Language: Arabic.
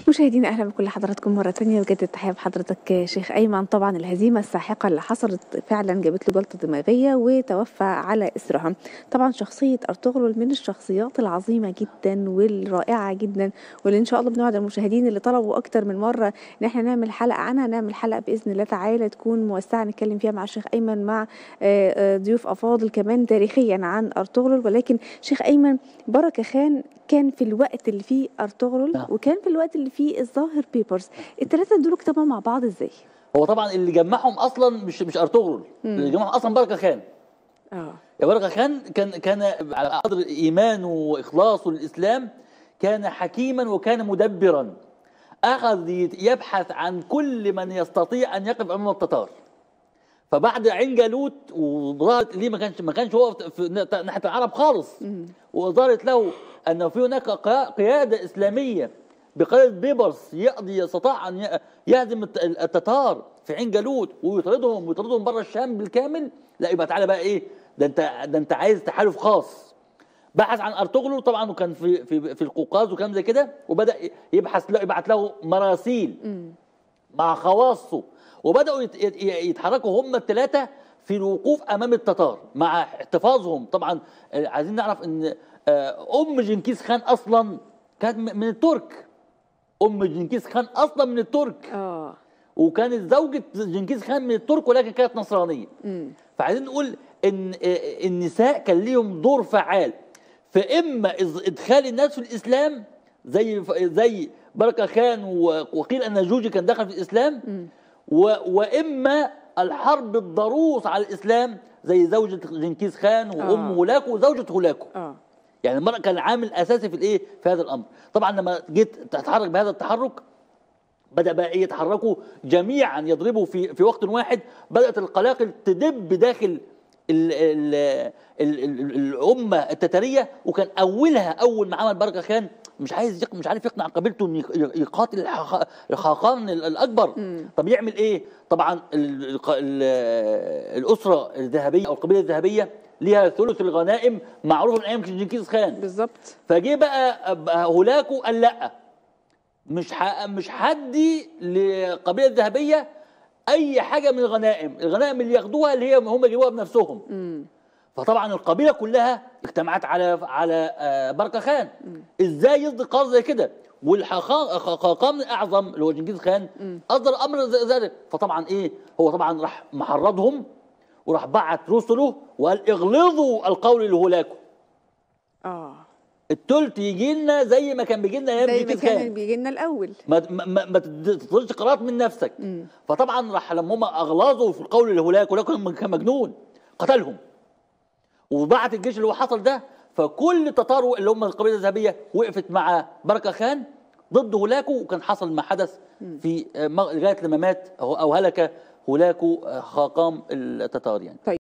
مشاهدينا اهلا بكل حضراتكم مره ثانيه، بجد التحيه بحضرتك شيخ ايمن. طبعا الهزيمه الساحقه اللي حصلت فعلا جابت له جلطه دماغيه وتوفى على اثرها. طبعا شخصيه ارطغرل من الشخصيات العظيمه جدا والرائعه جدا، واللي ان شاء الله بنوعد المشاهدين اللي طلبوا اكتر من مره ان احنا نعمل حلقه عنها، نعمل حلقه باذن الله تعالى تكون موسعه نتكلم فيها مع الشيخ ايمن مع ضيوف افاضل كمان تاريخيا عن ارطغرل. ولكن شيخ ايمن، بركه خان كان في الوقت اللي فيه ارطغرل وكان في الوقت اللي فيه الظاهر بيبرز، الثلاثه دول اجتمعوا مع بعض ازاي؟ هو طبعا اللي جمعهم اصلا مش ارطغرل، اللي جمعهم اصلا بركه خان. يا بركه خان كان على قدر ايمانه واخلاصه للاسلام كان حكيما وكان مدبرا، اخذ يبحث عن كل من يستطيع ان يقف امام التتار. فبعد عين جالوت وظهرت ليه ما كانش هو في ناحيه العرب خالص، وظهرت له ان في هناك قياده اسلاميه بقياده بيبرس يستطيع ان يهزم التتار في عين جالوت ويطردهم بره الشام بالكامل. لا يبقى تعالى بقى ايه ده انت عايز تحالف خاص. بحث عن ارطغرل طبعا، وكان في القوقاز وكلام زي كده، وبدا يبعث له مراسيل مع خواصه، وبداوا يتحركوا هم الثلاثه في الوقوف امام التتار مع احتفاظهم. طبعا عايزين نعرف ان ام جنكيز خان اصلا كانت من الترك. ام جنكيز خان اصلا من الترك، وكانت زوجة جنكيز خان من الترك ولكن كانت نصرانيه. فعايزين نقول ان النساء كان ليهم دور فعال في اما ادخال الناس في الاسلام زي بركه خان، وقيل ان جوجي كان دخل في الاسلام، واما الحرب الضروس على الاسلام زي زوجة جنكيز خان وام هولاكو وزوجة هولاكو. يعني المرأة كان عامل اساسي في هذا الامر. طبعا لما جيت تتحرك بهذا التحرك بدأ بقى يتحركوا جميعا يضربوا في وقت واحد. بدأت القلاقل تدب داخل الأمة التتارية، وكان أول ما عمل بركة خان مش عارف يقنع قبيلته إنه يقاتل الخاقان الأكبر. طب يعمل إيه؟ طبعا الأسرة الذهبية أو القبيلة الذهبية ليها ثلث الغنائم معروف من أيام جنكيز خان بالظبط. فجه بقى هولاكو قال لأ، مش هدي للقبيله الذهبيه اي حاجه من الغنائم اللي ياخدوها اللي هم يجيبوها بنفسهم. فطبعا القبيله كلها اجتمعت على بركه خان. ازاي يصدر قرار زي كده؟ والخاقان الاعظم اللي هو جنكيز خان اصدر امر ذلك. فطبعا هو طبعا راح محرضهم وراح بعت رسله وقال اغلظوا القول لهولاكو. التلت يجي لنا زي ما كان بيجي لنا ايام جنكيز خان، كان بيجي لنا الاول. ما تصدرش قرارات من نفسك. فطبعا راح لما هم اغلظوا في القول لهولاكو، كان مجنون قتلهم وبعت الجيش اللي هو حصل ده. فكل التتار اللي هم القبيله الذهبيه وقفت مع بركه خان ضد هولاكو، وكان حصل ما حدث في لغايه لما مات او هلك هولاكو خاقان التتار يعني.